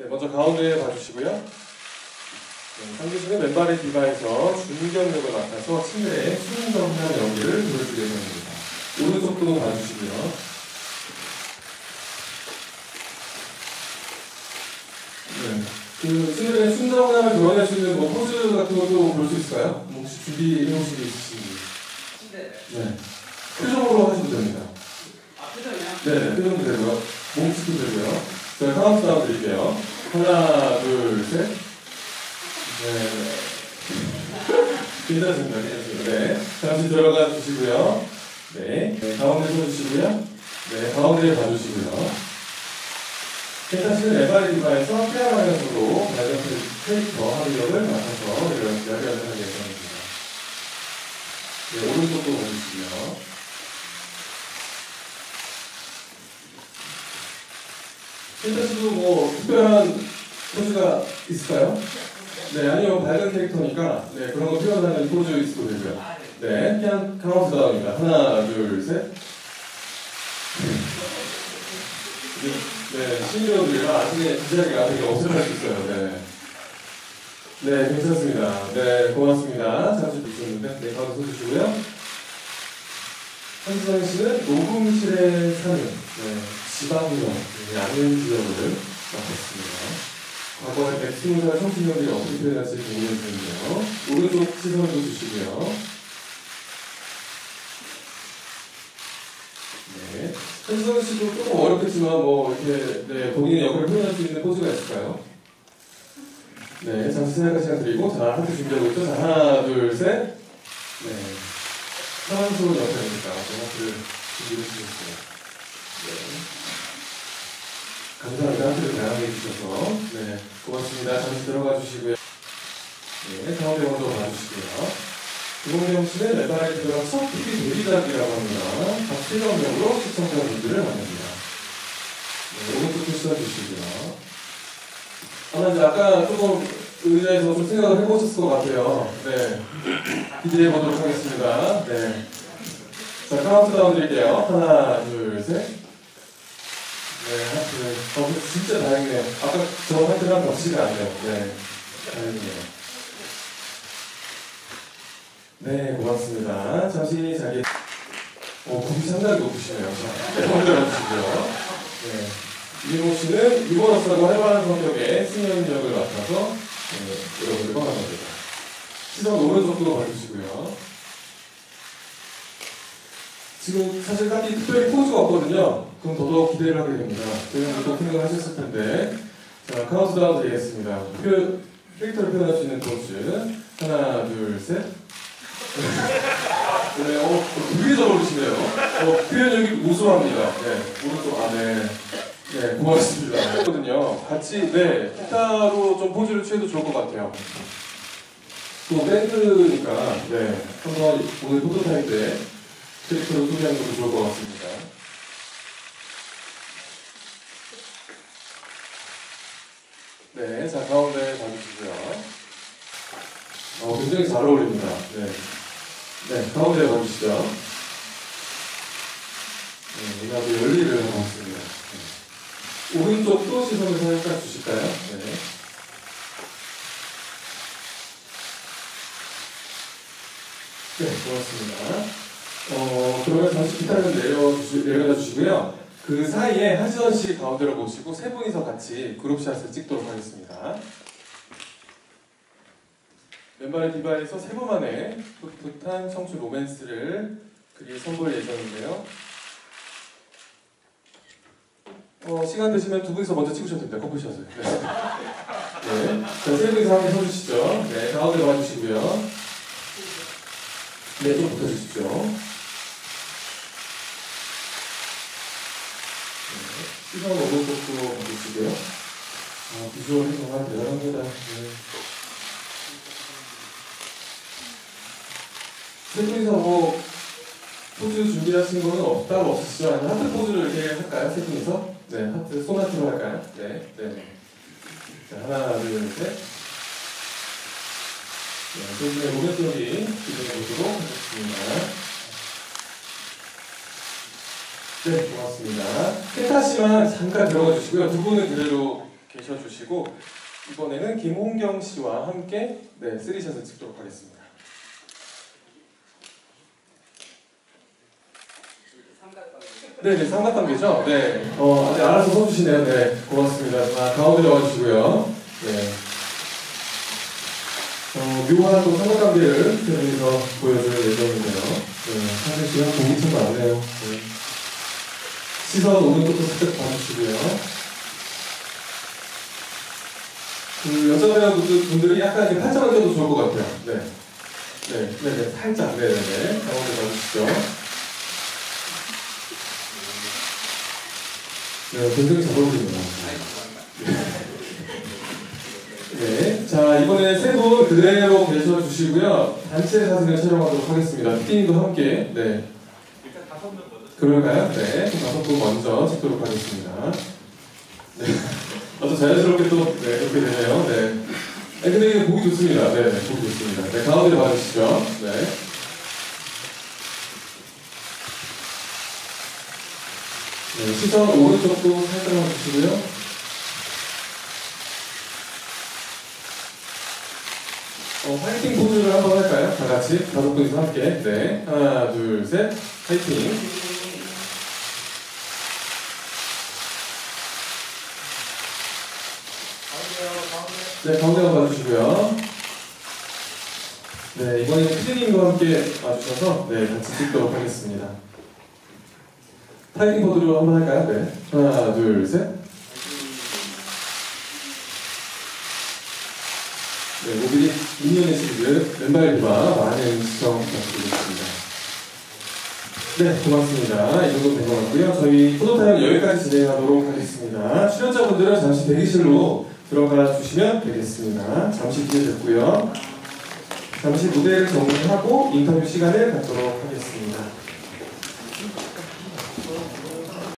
먼저 가운데 봐주시고요. 상주씨는 맨발의 디바에서 중견력을 맡아서 침대에 순정한 연기를 보여주게 됩니다. 오른쪽도 봐주시고요. 그 침대에 순정함을 드러낼 수 있는 뭐 포즈 같은 것도 볼 수 있을까요? 혹시 준비해 놓으신 게 있으신지? 네. 표정으로 하셔도 됩니다. 아, 표정이요? 네, 표정도 되고요. 몸치도 되고요. 저희 카운트 다운 드릴게요. 하나, 둘, 셋. 네. 괜찮습니다. 괜찮습니다. 네. 잠시 들어가 주시고요. 네. 가운데 서주시고요. 네, 가운데 봐주시고요. 펜타씨는 맨발의 디바에서 피아노에서도 발전 캐릭터 하비력을 맡아서 이렇게 하려는 예정입니다. 네, 오른쪽도 봐주시고요. 펜타씨도 뭐 특별한 포즈가 있을까요? 네, 아니요. 밝은 캐릭터니까 네, 그런 거 표현하는 포즈 있어도 되고요. 네, 그냥 카운트 다운입니다. 하나, 둘, 셋. 네, 신규분들이라 아직의 기자리가 되게 어색할 수 있어요. 네. 네, 괜찮습니다. 네, 고맙습니다. 잠시 있었는데, 네, 바로 서주시고요. 한수정 씨는 녹음실에 사는 지방령, 양은 지역을 맡았습니다. 과거에 120살 청춘년들이 어떻게 표현할지 궁금해지는데요. 오른쪽 시선도 주시고요. 네. 한수정 씨도 조금 어렵겠지만, 뭐, 이렇게, 네, 본인의 역할을 표현할 수 있는 포즈가 있을까요? 네, 잠시 생각할 시간 드리고, 자, 하트 준비하고 있죠? 자, 하나, 둘, 셋. 네. 사랑스러운 역할이니까, 하트를 준비해 주셨어요. 네. 감사합니다. 하트를 다양하게 해주셔서. 네, 고맙습니다. 잠시 들어가 주시고요. 네, 가운데 먼저 봐주시고요. 이봉경 씨는 맨발의 디바가 첫 TV 데뷔작이라고 합니다. 박필영역으로 시청자분들을 만납니다. 네, 오른쪽도 씌워주시고요. 아마 이제 아까 조금 의자에서 좀 생각을 해보셨을 것 같아요. 네, 기대해 보도록 하겠습니다. 네, 자, 카운트다운 드릴게요. 하나, 둘, 셋. 네, 하트. 진짜 다행이네요. 아까 저 하트랑 겹치가 않네요. 네, 다행이네요. 네, 고맙습니다. 잠시 자기, 굽이 상당히 높으시네요. 자, 먼저 해주시고요. 네. 이모 씨는 유머러스하고 활발한 성격의 승현 역을 맡아서, 여러분들 반갑습니다. 시선 오른쪽도 봐주시고요. 지금 사실 딱히 특별히 포즈가 없거든요. 그럼 더더욱 기대를 하게 됩니다. 저희는 또 생각하셨을 텐데. 자, 카운트다운 드리겠습니다. 캐릭터를 표현할 수 있는 포즈. 하나, 둘, 셋. 네, 되게 잘 어울리시네요. 표현력이 우수합니다. 네, 오른쪽, 네. 네, 고맙습니다. 거든요. 같이, 네, 기타로 좀 포즈를 취해도 좋을 것 같아요. 또 밴드니까, 네, 한번 오늘 포토타임 때 캐릭터를 소개하는 것도 좋을 것 같습니다. 네, 자, 가운데 봐주시고요. 굉장히 잘 어울립니다. 네. 네, 가운데 봐주시죠. 네, 이나도 열일을 하고 있습니다. 네. 오른쪽도 시선을 살짝 주실까요? 네. 네, 고맙습니다. 그러면 잠시 기타를 내려다 주시고요. 그 사이에 한시선 씨 가운데로 모시고 세 분이서 같이 그룹샷을 찍도록 하겠습니다. 맨발의 디바에서 세 분 만에 풋풋한 청춘 로맨스를 그리 선보일 예정인데요. 시간 되시면 두 분이서 먼저 찍으셔도 됩니다. 커플샷을. 네. 네. 자, 세 분이서 함께 서주시죠. 네, 가운데 봐주시고요. 네, 좀 붙어주십시오. 네, 시선 오른쪽으로 봐주시고요. 비주얼이 정말 대단합니다. 네. 세 분이서 뭐 포즈 준비하신 거는 따로 없으시죠? 아니면 하트 포즈를 이렇게 할까요? 세 분이서? 네, 하트 소나트로 할까요? 네, 네. 자, 하나, 둘, 셋. 네, 세 분의 오른쪽이 기대해 보도록 하겠습니다. 네, 고맙습니다. 펜타 씨만 잠깐 들어가 주시고요. 두 분은 그대로 계셔주시고 이번에는 김홍경 씨와 함께 네, 3샷을 찍도록 하겠습니다. 네네, 삼각관계죠? 네. 네, 알아서 서주시네요. 네, 고맙습니다. 자, 가운데로 와주시고요. 네. 묘한 또 삼각관계를 여기서 보여줄 예정인데요. 네, 사실 시간 보기 참 많네요. 네. 시선 오른쪽도 살짝 봐주시고요. 여자 배우분들이 약간 이렇게 팔짱을 껴도 좋을 것 같아요. 네. 네, 살짝. 네네네. 가운데 봐주시죠. 네, 굉장히 잘 어울립니다. 네, 자 이번에 세 분 그대로 계셔주시고요. 단체 사진을 촬영하도록 하겠습니다. PD님도 함께. 네. 일단 5명 먼저. 그럴까요? 네, 5분 먼저 찍도록 하겠습니다. 네, 아주 자연스럽게 또 네, 이렇게 되네요. 네. 네, 근데 이게 보기 좋습니다. 네, 보기 좋습니다. 네, 가운데 봐주시죠. 네. 네, 시선 오른쪽도 살짝만 주시고요. 화이팅 포즈를 한번 할까요? 다 같이 5분이서 함께. 네, 하나, 둘, 셋, 화이팅. 네, 가운데만 봐주시고요. 네, 이번에는 피디님과 함께 와주셔서 네, 같이 찍도록 하겠습니다. 타이밍 보드로 한번 할까요? 네. 하나, 둘, 셋. 네, 모빌이 미니언의 시리즈 왼발 비바 많은 시청 부탁드리겠습니다. 네, 고맙습니다. 이 정도 된 것 같고요. 저희 포토타임 여기까지 진행하도록 하겠습니다. 출연자분들은 잠시 대기실로 들어가 주시면 되겠습니다. 잠시 뒤에 뵙고요. 잠시 무대를 정리하고 인터뷰 시간을 갖도록 하겠습니다.